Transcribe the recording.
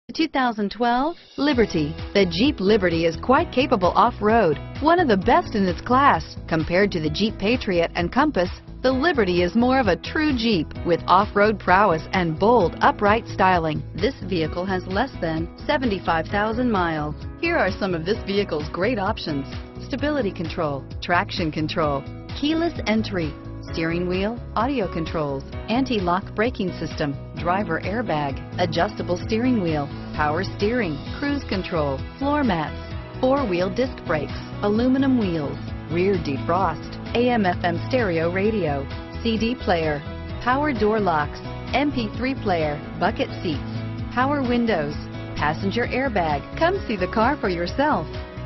2012 Liberty. The Jeep Liberty is quite capable off-road, one of the best in its class. Compared to the Jeep Patriot and Compass, the Liberty is more of a true Jeep with off-road prowess and bold, upright styling. This vehicle has less than 75,000 miles. Here are some of this vehicle's great options: stability control, traction control, keyless entry, steering wheel audio controls, anti-lock braking system, driver airbag, adjustable steering wheel, power steering, cruise control, floor mats, four-wheel disc brakes, aluminum wheels, rear defrost, AM/FM stereo radio, CD player, power door locks, MP3 player, bucket seats, power windows, passenger airbag. Come see the car for yourself.